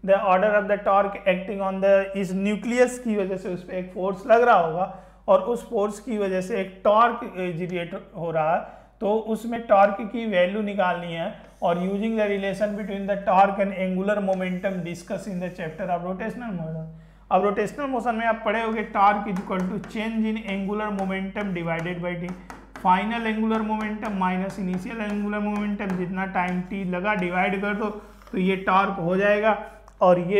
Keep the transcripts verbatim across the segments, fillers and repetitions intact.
The order of the torque acting on the इस nucleus की वजह से उस पर एक फोर्स लग रहा होगा और उस फोर्स की वजह से एक टॉर्क जनरेट हो रहा है, तो उसमें टॉर्क की वैल्यू निकालनी है और using the relation between the torque and angular momentum discuss in the chapter of rotational motion. अब रोटेशनल मोशन में आप पढ़े होगे torque is equal to change in angular momentum divided by T, final angular momentum minus initial angular momentum, जितना time T लगा divide कर दो तो ये टॉर्क हो जाएगा। और ये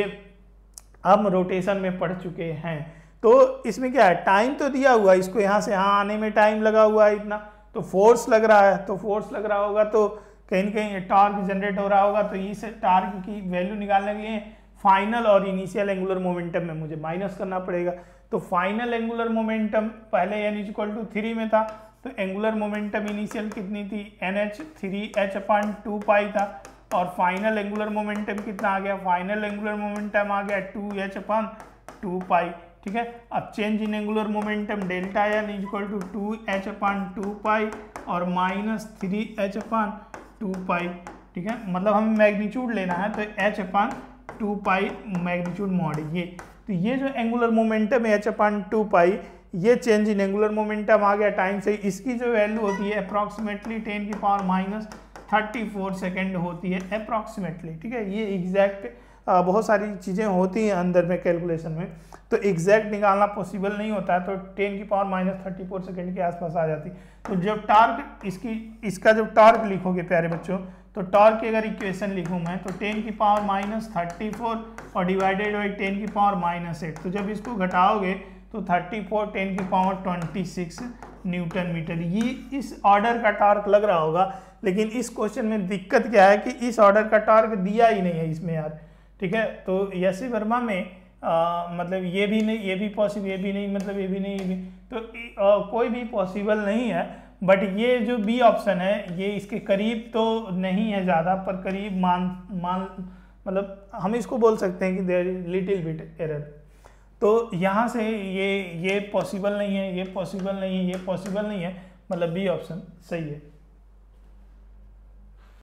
हम रोटेशन में पढ़ चुके हैं। तो इसमें क्या है, टाइम तो दिया हुआ है, इसको यहाँ से यहाँ आने में टाइम लगा हुआ है इतना, तो फोर्स लग रहा है, तो फोर्स लग रहा होगा तो कहीं न कहीं टॉर्क जनरेट हो रहा होगा। तो इस टॉर्क की वैल्यू निकालने के लिए फाइनल और इनिशियल एंगुलर मोमेंटम में मुझे माइनस करना पड़ेगा। तो फाइनल एंगुलर मोमेंटम पहले N is equal to three में था, तो एंगुलर मोमेंटम इनिशियल कितनी थी, N H three H upon two pi था, और फाइनल एंगुलर मोमेंटम कितना आ गया, फाइनल एंगुलर मोमेंटम आ गया two H upon two pi. ठीक है, अब change in angular momentum delta N is equal to two H upon two pi और minus three H upon two pi. ठीक है, मतलब हमें मैग्नीट्यूड लेना है, तो H upon two pi magnitude mod ये। तो ये जो एंगुलर मोमेंटम है एच अपॉन टू पाई, ये चेंज इन एंगुलर मोमेंटम आ गया टाइम से, इसकी जो वैल्यू होती है अप्रॉक्सीमेटली टेन की power minus thirty four second होती है अप्रॉक्सीमेटली। ठीक है, ये एग्जैक्ट बहुत सारी चीज़ें होती हैं अंदर में कैलकुलेशन में, तो एग्जैक्ट निकालना पॉसिबल नहीं होता है, तो टेन की power minus thirty four second के आसपास आ जाती। तो जब टार्क इसकी इसका जब टार्क लिखोगे प्यारे बच्चों, तो टॉर्क की अगर इक्वेशन लिखूँ मैं, तो टेन की पावर माइनस थर्टी फोर और डिवाइडेड बाई टेन की पावर माइनस एट, तो जब इसको घटाओगे तो थर्टी फोर टेन की power twenty six newton metre. ये इस ऑर्डर का टॉर्क लग रहा होगा, लेकिन इस क्वेश्चन में दिक्कत क्या है कि इस ऑर्डर का टॉर्क दिया ही नहीं है इसमें यार। ठीक है, तो यसी वर्मा में आ, मतलब ये भी नहीं, ये भी पॉसिबल, ये भी नहीं, मतलब ये भी नहीं, ये भी, तो आ, कोई भी पॉसिबल नहीं है। बट ये जो बी ऑप्शन है ये इसके करीब तो नहीं है ज़्यादा, पर करीब मान मान मतलब हम इसको बोल सकते हैं कि there is little bit error. तो यहाँ से ये ये पॉसिबल नहीं है, ये पॉसिबल नहीं है, ये पॉसिबल नहीं है, मतलब बी ऑप्शन सही है।